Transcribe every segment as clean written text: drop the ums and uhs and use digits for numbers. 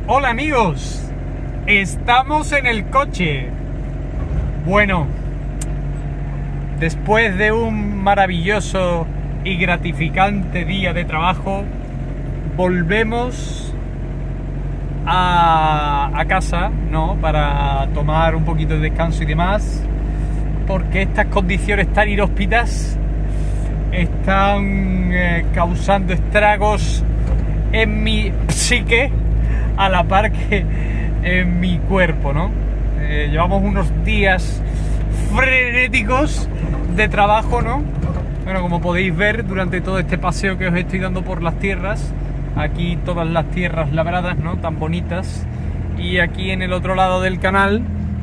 Hola amigos, estamos en el coche. Bueno, después de un maravilloso y gratificante día de trabajo, volvemos a casa, ¿no? Para tomar un poquito de descanso y demás, porque estas condiciones tan inhóspitas están causando estragos en mi psique a la par que en mi cuerpo, ¿no? Llevamos unos días frenéticos de trabajo, ¿no? Bueno, como podéis ver durante todo este paseo que os estoy dando por las tierras, aquí todas las tierras labradas, ¿no? Tan bonitas. Y aquí en el otro lado del canal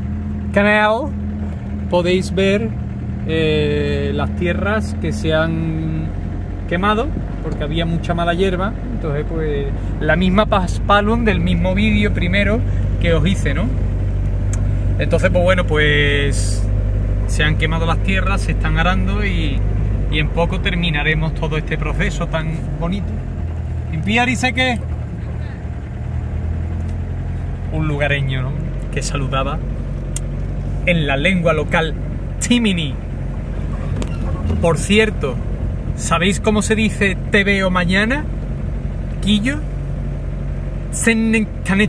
podéis ver las tierras que se han quemado porque había mucha mala hierba. Entonces pues la misma paspalum del mismo vídeo primero que os hice, ¿no? Entonces pues bueno, pues se han quemado las tierras, se están arando y en poco terminaremos todo este proceso tan bonito. Limpiar y seque. Un lugareño, ¿no? Que saludaba en la lengua local Timini. Por cierto, ¿sabéis cómo se dice te veo mañana? Quillo. Senencanet.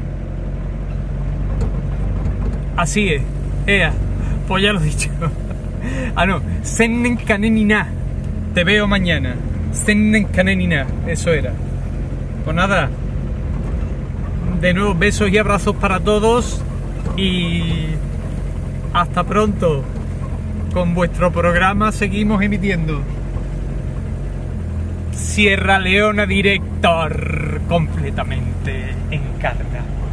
Así es. Ea, pues ya lo he dicho. Ah, no. Senencanenina. Te veo mañana. Senencanenina. Eso era. Pues nada. De nuevo, besos y abrazos para todos. Y hasta pronto. Con vuestro programa seguimos emitiendo. Sierra Leona Director completamente en carga.